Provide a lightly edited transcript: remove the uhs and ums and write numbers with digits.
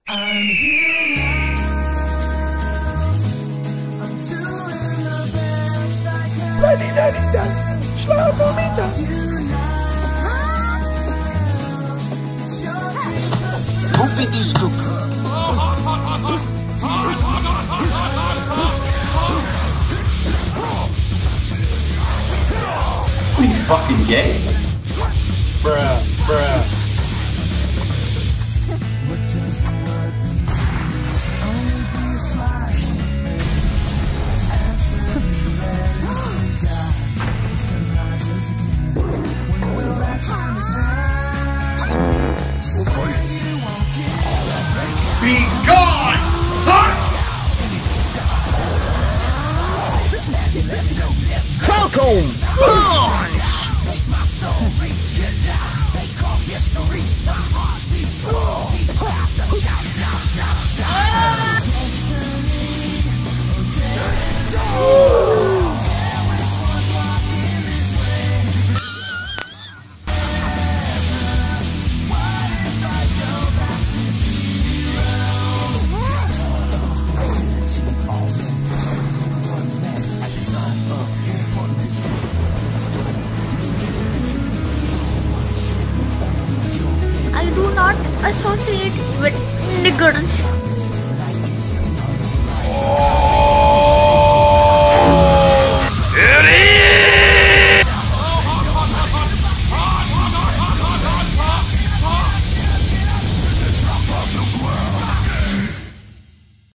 I'm here now. I'm doing the best I can. Maninalita, schlafen Mita. Puppy Disco. Are you fucking gay? Bruh. What does the word mean? Only be a smiling face. Answer me ready to God. The sun rises again. When will that time return? Say you won't give up. Be gone! Falcon Punch! Make my story get down. They call history. My heartbeat. Beat faster. Shout, shout, shout, shout. Destiny. Which one's walking this way? What if I go back to zero? All men, one man at the time of one decision. I do not associate with niggers.